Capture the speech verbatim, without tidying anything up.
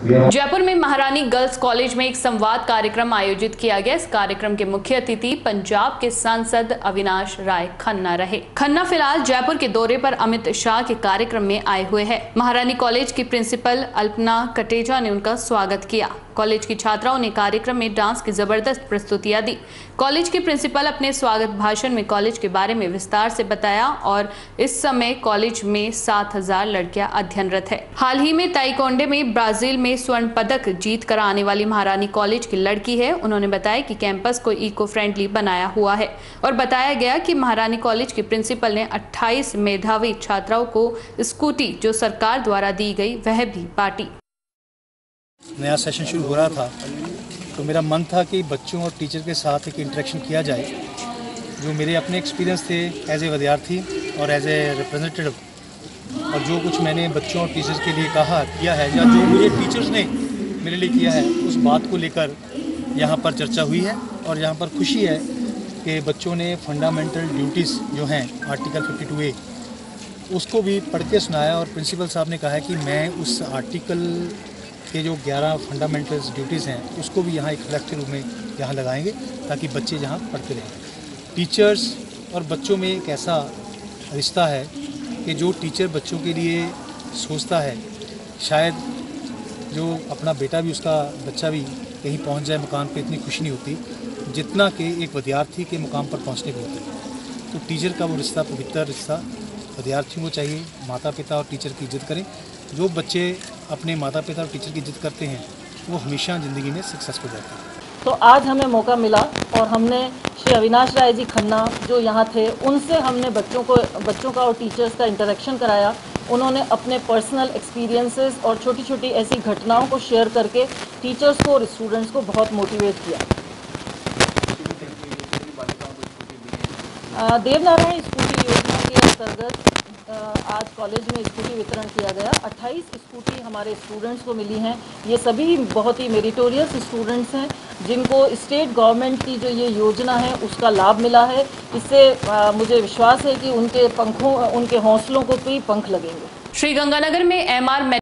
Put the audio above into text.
जयपुर में महारानी girls college में एक संवाद कार्यक्रम आयोजित किया गया। इस कार्यक्रम के मुख्य अतिथि पंजाब के सांसद अविनाश राय खन्ना रहे। खन्ना फिलहाल जयपुर के दौरे पर अमित शाह के कार्यक्रम में आए हुए हैं। महारानी कॉलेज की प्रिंसिपल अल्पना कटेजा ने उनका स्वागत किया। कॉलेज की छात्राओं ने कार्यक्रम में डांस की जबरदस्त प्रस्तुतियां दी। कॉलेज के प्रिंसिपल अपने स्वागत भाषण में कॉलेज के बारे में विस्तार से बताया और इस समय कॉलेज में सात हजार लड़कियां अध्ययनरत है। हाल ही में ताइक्वांडो में ब्राजील में स्वर्ण पदक जीत कर आने वाली महारानी कॉलेज की लड़की है। उन्होंने बताया कि कैंपस को इको फ्रेंडली बनाया हुआ है और बताया गया कि महारानी कॉलेज के प्रिंसिपल ने अट्ठाईस मेधावी छात्राओं को स्कूटी जो सरकार द्वारा दी गई वह भी बांटी। नया सेशन शुरू हो रहा था तो मेरा मन था कि बच्चों और टीचर के साथ एक इंटरेक्शन किया जाए। जो मेरे अपने एक्सपीरियंस थे एज ए विद्यार्थी और एज ए रिप्रेजेंटेटिव, और जो कुछ मैंने बच्चों और टीचर्स के लिए कहा किया है या जो मुझे टीचर्स ने मेरे लिए किया है, उस बात को लेकर यहाँ पर चर्चा हुई है। और यहाँ पर खुशी है कि बच्चों ने फंडामेंटल ड्यूटीज़ जो हैं आर्टिकल फिफ्टी टू ए उसको भी पढ़ के सुनाया। और प्रिंसिपल साहब ने कहा है कि मैं उस आर्टिकल के जो ग्यारह फंडामेंटल ड्यूटीज़ हैं उसको भी यहाँ एक लेक्चर रूम में यहाँ लगाएंगे ताकि बच्चे यहाँ पढ़ते रहें। टीचर्स और बच्चों में एक ऐसा रिश्ता है कि जो टीचर बच्चों के लिए सोचता है, शायद जो अपना बेटा भी उसका बच्चा भी कहीं पहुँच जाए मुकाम पे, इतनी खुशी नहीं होती जितना कि एक विद्यार्थी के मुकाम पर पहुँचने को होती है। तो टीचर का वो रिश्ता, पवित्र रिश्ता विद्यार्थियों को चाहिए। माता पिता और टीचर की इज्जत करें। जो बच्चे अपने माता पिता और टीचर की इज्जत करते हैं वो हमेशा ज़िंदगी में सक्सेसफुल रहते हैं। तो आज हमें मौका मिला और हमने श्री अविनाश राय जी खन्ना जो यहाँ थे उनसे हमने बच्चों को बच्चों का और टीचर्स का इंटरेक्शन कराया। उन्होंने अपने पर्सनल एक्सपीरियंसेस और छोटी छोटी ऐसी घटनाओं को शेयर करके टीचर्स को और स्टूडेंट्स को बहुत मोटिवेट किया। देवनारायण स्कूटी योजना के अंतर्गत आज कॉलेज में स्कूटी वितरण किया गया। अट्ठाईस स्कूटी हमारे स्टूडेंट्स को मिली हैं। ये सभी बहुत ही मेरिटोरियस स्टूडेंट्स हैं जिनको स्टेट गवर्नमेंट की जो ये योजना है उसका लाभ मिला है। इससे आ, मुझे विश्वास है कि उनके पंखों उनके हौसलों को भी पंख लगेंगे। श्री गंगानगर में एम आर